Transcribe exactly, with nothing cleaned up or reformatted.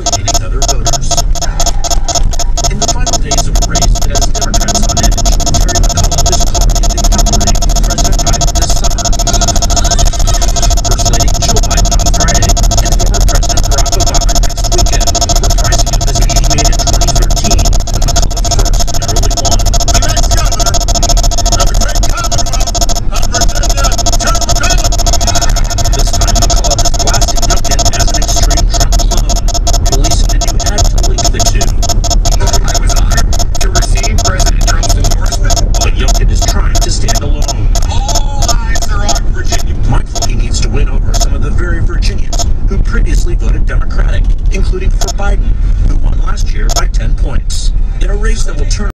alienating other voters. In the final days of a race that has Democrats on edge, Terry McAuliffe is calling it empowering President Biden this summer. First Lady Jill Biden on Friday and former President Barack Obama next weekend, reprising a visit he made in twenty thirteen when McAuliffe first narrowly won. The next governor of the great Commonwealth of Virginia, Terry McAuliffe. This time, McAuliffe is blasting Youngkin as an extreme Trump clone, releasing a new ad to link the two. I was honored to receive President Trump's endorsement. But Youngkin is trying to stand alone, All eyes are on Virginia. mindful he needs to win over some of the very Virginians who previously voted Democratic, including for Biden, who won last year by ten points. In a race that will turn